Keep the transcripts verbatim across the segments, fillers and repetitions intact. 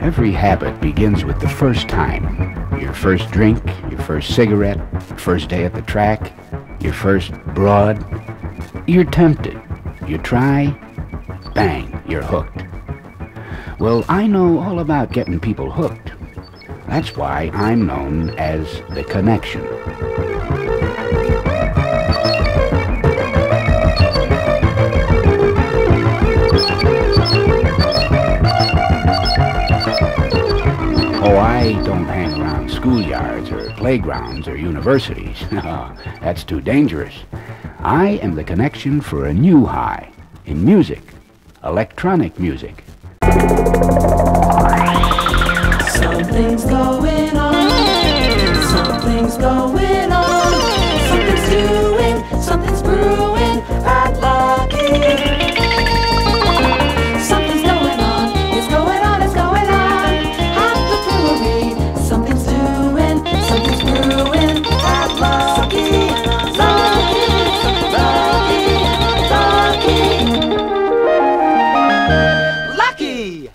Every habit begins with the first time. Your first drink, your first cigarette, first day at the track, your first broad. You're tempted. You try, bang, you're hooked. Well, I know all about getting people hooked. That's why I'm known as The Connection. Oh, I don't hang around schoolyards or playgrounds or universities. That's too dangerous. I am the connection for a new high in music, electronic music. Something's going on, something's going on, something's doing, something's brewing at Lucky. Something's going on, it's going on, it's going on at the brewery. Something's doing, something's brewing at Lucky. Lucky, Lucky, Lucky. Lucky!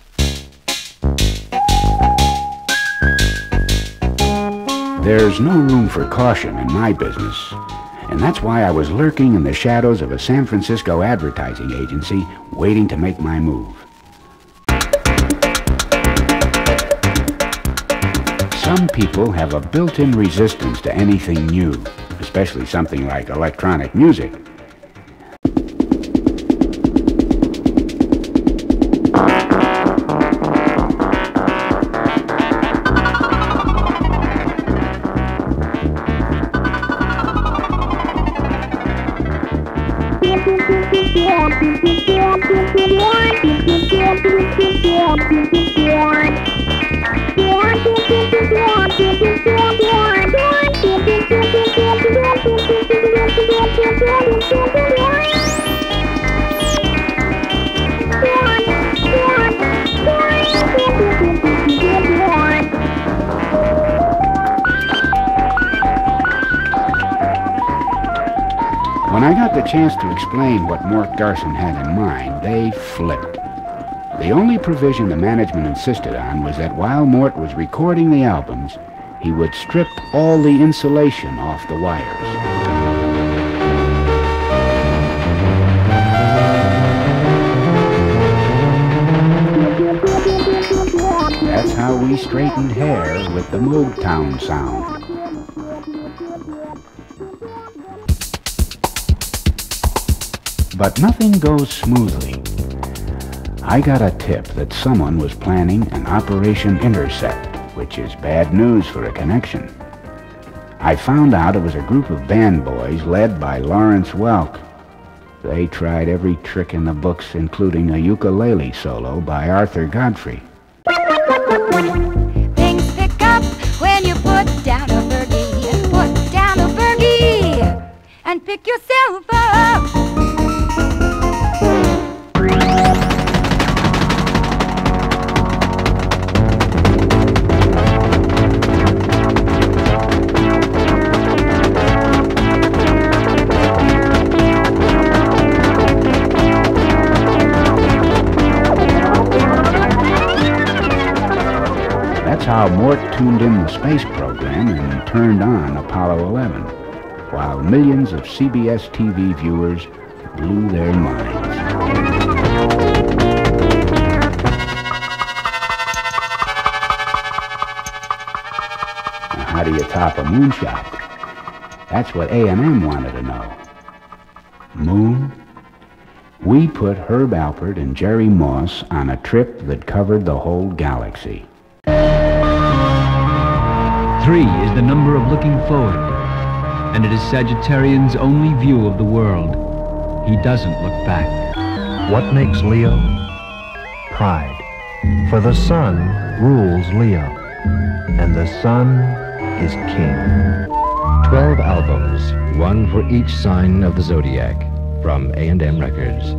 There's no room for caution in my business, and that's why I was lurking in the shadows of a San Francisco advertising agency waiting to make my move. Some people have a built-in resistance to anything new, especially something like electronic music. When I got the chance to explain what Mort Garson had in mind, they flipped. The only provision the management insisted on was that while Mort was recording the albums, he would strip all the insulation off the wires. That's how we straightened hair with the Motown sound. But nothing goes smoothly. I got a tip that someone was planning an Operation Intercept, which is bad news for a connection. I found out it was a group of band boys led by Lawrence Welk. They tried every trick in the books, including a ukulele solo by Arthur Godfrey. Things pick up when you put down a boogie, put down a boogie, and pick yourself up. That's how Mort tuned in the space program and turned on Apollo eleven, while millions of C B S T V viewers blew their minds. Now, how do you top a moonshot? That's what A and M wanted to know. Moon? We put Herb Alpert and Jerry Moss on a trip that covered the whole galaxy. Three is the number of looking forward, and it is Sagittarian's only view of the world. He doesn't look back. What makes Leo? Pride. For the sun rules Leo, and the sun is king. Twelve albums, one for each sign of the zodiac, from A and M Records.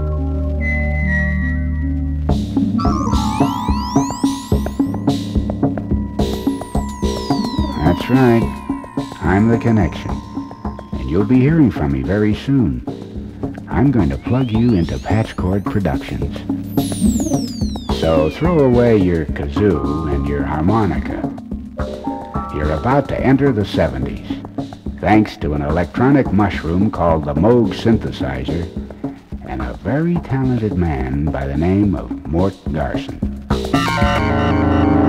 That's right. I'm the connection. And you'll be hearing from me very soon. I'm going to plug you into Patchcord Productions. So throw away your kazoo and your harmonica. You're about to enter the seventies, thanks to an electronic mushroom called the Moog synthesizer and a very talented man by the name of Mort Garson.